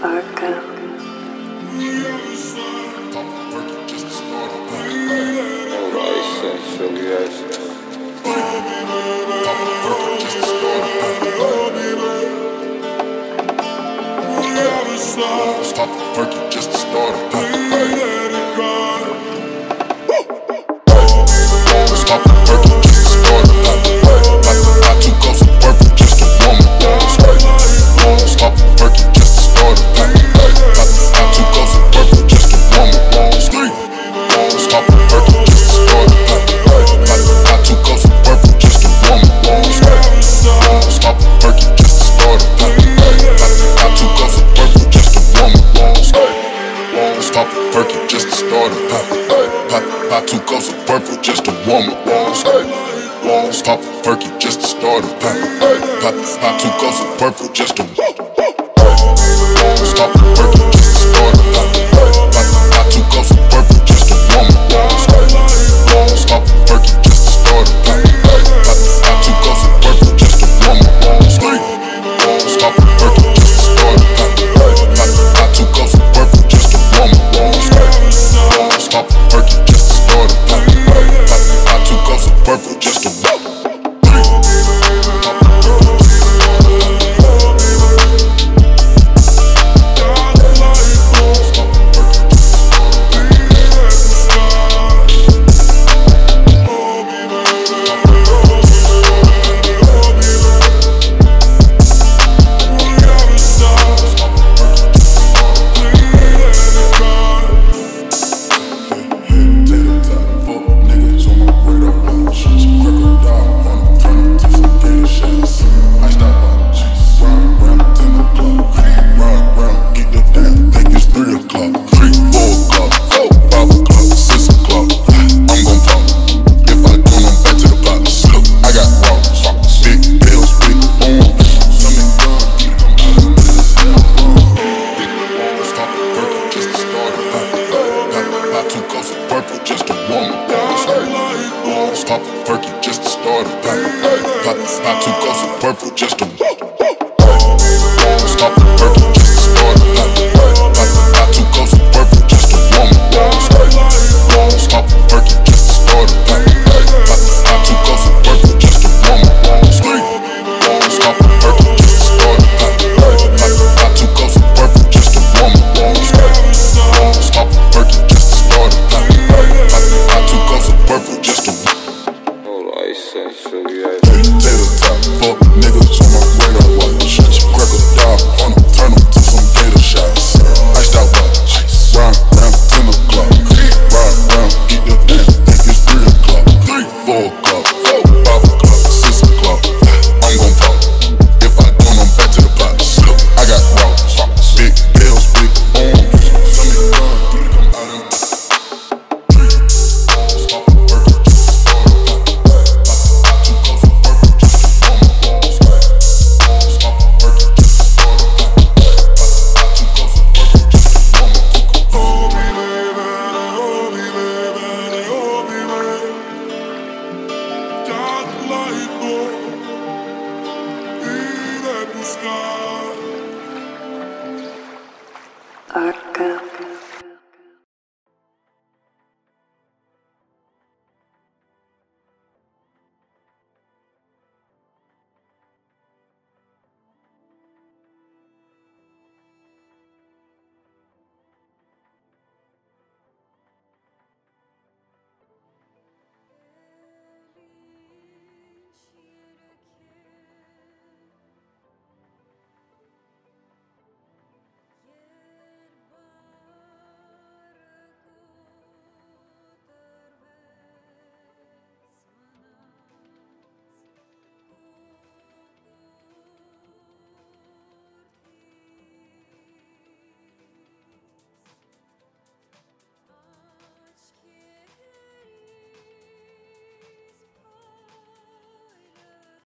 CallmeArco. Stop the perky just to start it. Stop the perky just to start it. I two cups of purple just to warm it. Stop the perky just to start it. I two cups of purple just to warm it. Stop the perky just to start it. I two cups of purple just to warm it. Stop the perky just to start it. I two cups of purple just to warm it. Stop the perky just to start it. I two cups of purple just to warm it. Stop the perky just to start it. I two cups of purple just to stop the perky just to start it. I two cups of purple just to warm it. Stop the perky just to start it. I two cups of purple just to warm it. Stop the perky just to start it. I two cups of purple just to warm it. Stop the perky just to start it. I two cups of purple just to warm it. Stop the perky.